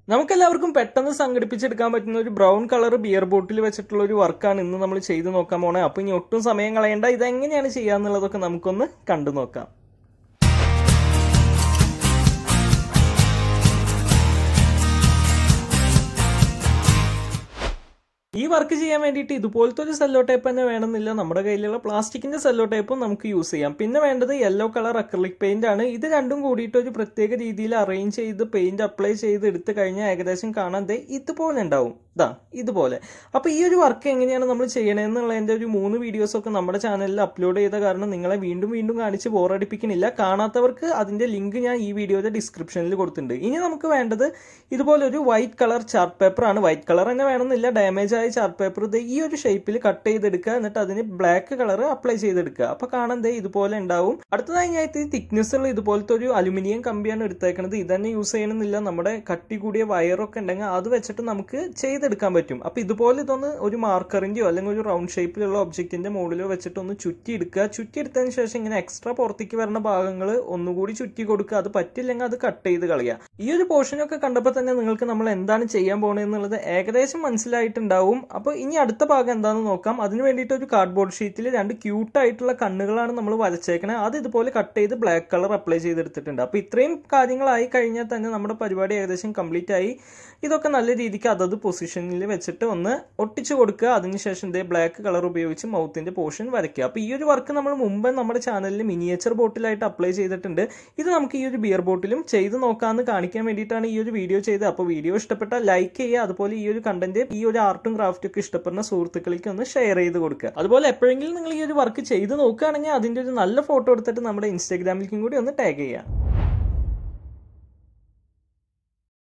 നമുക്കെല്ലാവർക്കും പെട്ടെന്ന് സംഘടിപ്പിച്ചെടുക്കാൻ പറ്റുന്ന ഒരു ബ്രൗൺ കളർ ബിയർ ബോട്ടിൽ വെച്ചിട്ടുള്ള ഒരു വർക്കാണ് ഇന്ന് നമ്മൾ ചെയ്ത് നോക്കാൻ പോണേ. അപ്പോൾ ഇനി ഒട്ടും സമയം കളയണ്ട, ഇതെങ്ങനെയാണ് ചെയ്യാന്നുള്ളതൊക്കെ നമുക്കൊന്ന് കണ്ടു നോക്കാം. ഈ വർക്ക് ചെയ്യാൻ വേണ്ടിയിട്ട് ഇതുപോലത്തെ ഒരു സെല്ലോ ടേപ്പ് തന്നെ വേണമെന്നില്ല, നമ്മുടെ കയ്യിലുള്ള പ്ലാസ്റ്റിക്കിന്റെ സെല്ലോ ടേപ്പും നമുക്ക് യൂസ് ചെയ്യാം. പിന്നെ വേണ്ടത് യെല്ലോ കളർ അക്രിലിക് പെയിന്റ് ആണ്. ഇത് രണ്ടും കൂടിയിട്ട് ഒരു പ്രത്യേക രീതിയിൽ അറേഞ്ച് ചെയ്ത് പെയിന്റ് അപ്ലൈ ചെയ്ത് എടുത്തു കഴിഞ്ഞാൽ ഏകദേശം കാണാൻ ഇതുപോലെ ഉണ്ടാവും, ഇതുപോലെ. അപ്പോൾ ഈ ഒരു വർക്ക് എങ്ങനെയാണ് നമ്മൾ ചെയ്യണമെന്നുള്ളതിന്റെ ഒരു 3 വീഡിയോസൊക്കെ നമ്മുടെ ചാനലിൽ അപ്ലോഡ് ചെയ്ത കാരണം നിങ്ങളെ വീണ്ടും വീണ്ടും കാണിച്ച് ബോറടിപ്പിക്കുന്നില്ല. കാണാത്തവർക്ക് അതിന്റെ ലിങ്ക് ഞാൻ ഈ വീഡിയോയുടെ ഡിസ്ക്രിപ്ഷനിൽ കൊടുത്തിട്ടുണ്ട്. ഇനി നമുക്ക് വേണ്ടത് ഇതുപോലെ ഒരു വൈറ്റ് കളർ ചാർട്ട് പേപ്പർ ആണ്. വൈറ്റ് കളർ തന്നെ വേണമെന്നില്ല, ഡാമേജ് ആയ ചാർട്ട് പേപ്പർ ഈ ഒരു ഷേപ്പിൽ കട്ട് ചെയ്തെടുക്കുക, എന്നിട്ട് അതിന് ബ്ലാക്ക് കളർ അപ്ലൈ ചെയ്തെടുക്കുക. അപ്പൊ കാണാൻ ഇതുപോലെ ഉണ്ടാവും. അടുത്തതായി ഞാൻ തിക്നെസ് ഉള്ള ഇതുപോലത്തെ ഒരു അലുമിനിയം കമ്പിയാണ് എടുത്തേക്കുന്നത്. ഇത് തന്നെ യൂസ് ചെയ്യണമെന്നില്ല, നമ്മുടെ കട്ടി കൂടിയ വയറൊക്കെ ഉണ്ടെങ്കിൽ അത് വെച്ചിട്ട് നമുക്ക് ചെയ്തെടുക്കാൻ പറ്റും. അപ്പൊ ഇതുപോലെ ഇതൊന്ന് ഒരു മാർക്കറിന്റെയോ അല്ലെങ്കിൽ ഒരു റൗണ്ട് ഷേപ്പിലുള്ള ഒബ്ജക്റ്റിന്റെ മുകളിലോ വെച്ചിട്ട് ഒന്ന് ചുറ്റിയെടുക്കുക. ചുറ്റിയെടുത്തതിന് ശേഷം ഇങ്ങനെ എക്സ്ട്രാ പുറത്തേക്ക് വരുന്ന ഭാഗങ്ങൾ ഒന്നുകൂടി ചുറ്റി കൊടുക്കുക. അത് പറ്റില്ലെങ്കിൽ അത് കട്ട് ചെയ്ത് കളയുക. ഈ ഒരു പോർഷനൊക്കെ കണ്ടപ്പോൾ തന്നെ നിങ്ങൾക്ക് നമ്മൾ എന്താണ് ചെയ്യാൻ പോണെന്നുള്ളത് ഏകദേശം മനസ്സിലായിട്ടുണ്ടാവും. അപ്പോൾ ഇനി അടുത്ത ഭാഗം എന്താണെന്ന് നോക്കാം. അതിന് വേണ്ടിയിട്ട് ഒരു കാർഡ്ബോർഡ് ഷീറ്റിൽ 2 ക്യൂട്ടായിട്ടുള്ള കണ്ണുകളാണ് നമ്മൾ വരച്ചേക്കണേ. അത് ഇതുപോലെ കട്ട് ചെയ്ത് ബ്ലാക്ക് കളർ അപ്ലൈ ചെയ്തെടുത്തിട്ടുണ്ട്. അപ്പോൾ ഇത്രയും കാര്യങ്ങളായി കഴിഞ്ഞാൽ തന്നെ നമ്മുടെ പരിപാടി ഏകദേശം കംപ്ലീറ്റ് ആയി. ഇതൊക്കെ നല്ല രീതിക്ക് അതത് പൊസിഷനിൽ വെച്ചിട്ട് ഒന്ന് ഒട്ടിച്ചു കൊടുക്കുക. അതിനുശേഷം ബ്ലാക്ക് കളർ ഉപയോഗിച്ച് മൗത്തിന്റെ പോർഷൻ വരയ്ക്കുക. അപ്പോൾ ഈ ഒരു വർക്ക് നമ്മൾ മുമ്പ് നമ്മുടെ ചാനലിൽ മിനിയേച്ചർ ബോട്ടിലായിട്ട് അപ്ലൈ ചെയ്തിട്ടുണ്ട്. ഇത് നമുക്ക് ഈ ഒരു ബിയർ ബോട്ടിലും ചെയ്ത് നോക്കാമെന്ന് കാണിക്കാൻ വേണ്ടിയിട്ടാണ് ഈ ഒരു വീഡിയോ ചെയ്തത്. അപ്പോൾ വീഡിയോ ഇഷ്ടപ്പെട്ടാൽ ലൈക്ക് ചെയ്യുക. അതുപോലെ ഈ ഒരു കണ്ടന്റ്, ഈ ഒരു ആർട്ടും ക്രാഫ്റ്റും ഒക്കെ ഇഷ്ടപ്പെടുന്ന സുഹൃത്തുക്കൾക്ക് ഒന്ന് ഷെയർ ചെയ്ത് കൊടുക്കുക. അതുപോലെ എപ്പോഴെങ്കിലും നിങ്ങൾ ഈ ഒരു വർക്ക് ചെയ്ത് നോക്കുകയാണെങ്കിൽ അതിന്റെ ഒരു നല്ല ഫോട്ടോ എടുത്തിട്ട് നമ്മുടെ ഇൻസ്റ്റാഗ്രാമിലേക്കും കൂടി ഒന്ന് ടാഗ് ചെയ്യുക.